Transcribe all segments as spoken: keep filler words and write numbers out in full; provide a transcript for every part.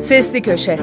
Sesli Köşe.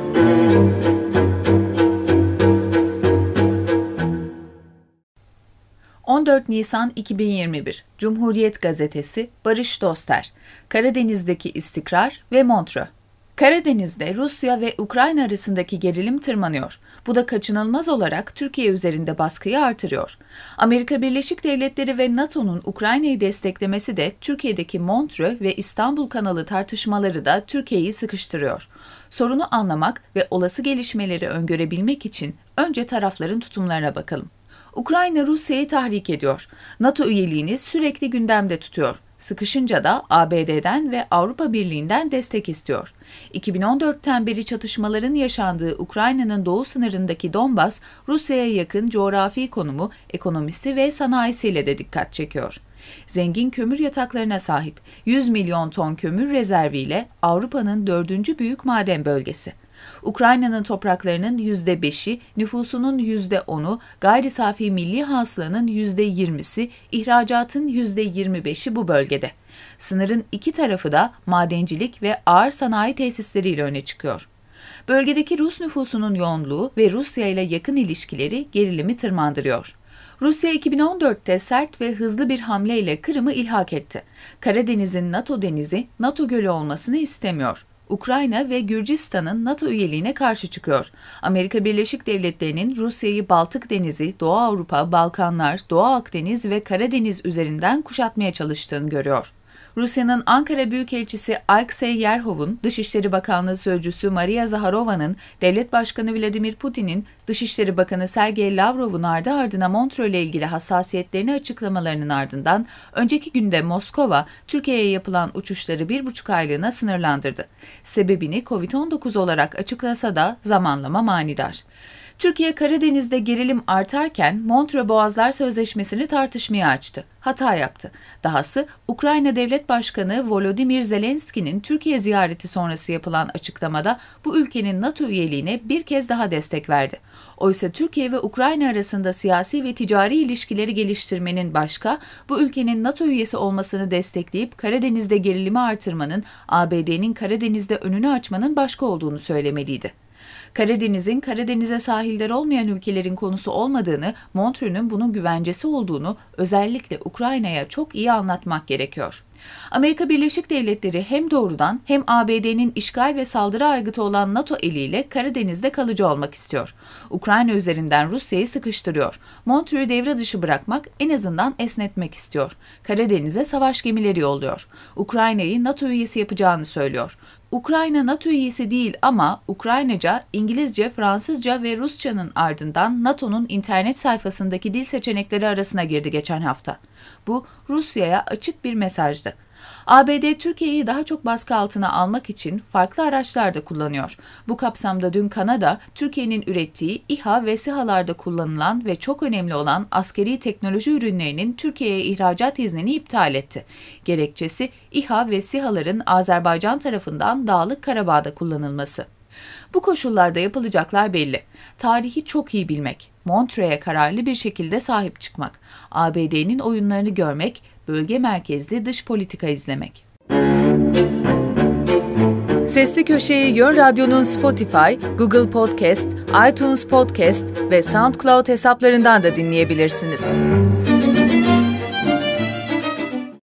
on dört Nisan iki bin yirmi bir Cumhuriyet Gazetesi, Barış Doster, Karadeniz'deki istikrar ve Montreux. Karadeniz'de Rusya ve Ukrayna arasındaki gerilim tırmanıyor. Bu da kaçınılmaz olarak Türkiye üzerinde baskıyı artırıyor. Amerika Birleşik Devletleri ve NATO'nun Ukrayna'yı desteklemesi de Türkiye'deki Montreux ve İstanbul kanalı tartışmaları da Türkiye'yi sıkıştırıyor. Sorunu anlamak ve olası gelişmeleri öngörebilmek için önce tarafların tutumlarına bakalım. Ukrayna Rusya'yı tahrik ediyor. NATO üyeliğini sürekli gündemde tutuyor. Sıkışınca da A B D'den ve Avrupa Birliği'nden destek istiyor. iki bin on dörtten beri çatışmaların yaşandığı Ukrayna'nın doğu sınırındaki Donbas, Rusya'ya yakın coğrafi konumu, ekonomisi ve sanayisiyle de dikkat çekiyor. Zengin kömür yataklarına sahip, yüz milyon ton kömür rezerviyle Avrupa'nın dördüncü büyük maden bölgesi. Ukrayna'nın topraklarının yüzde beşi, nüfusunun yüzde onu, gayri safi milli hasılanın yüzde yirmisi, ihracatın yüzde yirmi beşi bu bölgede. Sınırın iki tarafı da madencilik ve ağır sanayi tesisleriyle öne çıkıyor. Bölgedeki Rus nüfusunun yoğunluğu ve Rusya ile yakın ilişkileri gerilimi tırmandırıyor. Rusya iki bin on dörtte sert ve hızlı bir hamleyle Kırım'ı ilhak etti. Karadeniz'in NATO denizi, NATO gölü olmasını istemiyor. Ukrayna ve Gürcistan'ın NATO üyeliğine karşı çıkıyor. Amerika Birleşik Devletleri'nin Rusya'yı Baltık Denizi, Doğu Avrupa, Balkanlar, Doğu Akdeniz ve Karadeniz üzerinden kuşatmaya çalıştığını görüyor. Rusya'nın Ankara Büyükelçisi Alexey Yerhov'un, Dışişleri Bakanlığı Sözcüsü Maria Zaharova'nın, Devlet Başkanı Vladimir Putin'in, Dışişleri Bakanı Sergey Lavrov'un ardı ardına Montreux ile ilgili hassasiyetlerini açıklamalarının ardından önceki günde Moskova, Türkiye'ye yapılan uçuşları bir buçuk aylığına sınırlandırdı. Sebebini kovid on dokuz olarak açıklasa da zamanlama manidar. Türkiye, Karadeniz'de gerilim artarken Montreux Boğazlar Sözleşmesi'ni tartışmaya açtı. Hata yaptı. Dahası Ukrayna Devlet Başkanı Volodymyr Zelenski'nin Türkiye ziyareti sonrası yapılan açıklamada bu ülkenin NATO üyeliğine bir kez daha destek verdi. Oysa Türkiye ve Ukrayna arasında siyasi ve ticari ilişkileri geliştirmenin başka, bu ülkenin NATO üyesi olmasını destekleyip Karadeniz'de gerilimi artırmanın, A B D'nin Karadeniz'de önünü açmanın başka olduğunu söylemeliydi. Karadeniz'in Karadeniz'e sahilleri olmayan ülkelerin konusu olmadığını, Montreux'un bunun güvencesi olduğunu özellikle Ukrayna'ya çok iyi anlatmak gerekiyor. Amerika Birleşik Devletleri hem doğrudan hem A B D'nin işgal ve saldırı aygıtı olan NATO eliyle Karadeniz'de kalıcı olmak istiyor. Ukrayna üzerinden Rusya'yı sıkıştırıyor. Montreux'u devre dışı bırakmak, en azından esnetmek istiyor. Karadeniz'e savaş gemileri yolluyor. Ukrayna'yı NATO üyesi yapacağını söylüyor. Ukrayna NATO üyesi değil ama Ukraynaca, İngilizce, Fransızca ve Rusçanın ardından NATO'nun internet sayfasındaki dil seçenekleri arasına girdi geçen hafta. Bu, Rusya'ya açık bir mesajdı. A B D, Türkiye'yi daha çok baskı altına almak için farklı araçlar da kullanıyor. Bu kapsamda dün Kanada, Türkiye'nin ürettiği İHA ve SİHA'larda kullanılan ve çok önemli olan askeri teknoloji ürünlerinin Türkiye'ye ihracat iznini iptal etti. Gerekçesi, İHA ve SİHA'ların Azerbaycan tarafından Dağlık Karabağ'da kullanılması. Bu koşullarda yapılacaklar belli. Tarihi çok iyi bilmek, Montreux'e kararlı bir şekilde sahip çıkmak, A B D'nin oyunlarını görmek, bölge merkezli dış politika izlemek. Sesli Köşe'yi Yön Radyo'nun Spotify, Google Podcast, iTunes Podcast ve SoundCloud hesaplarından da dinleyebilirsiniz.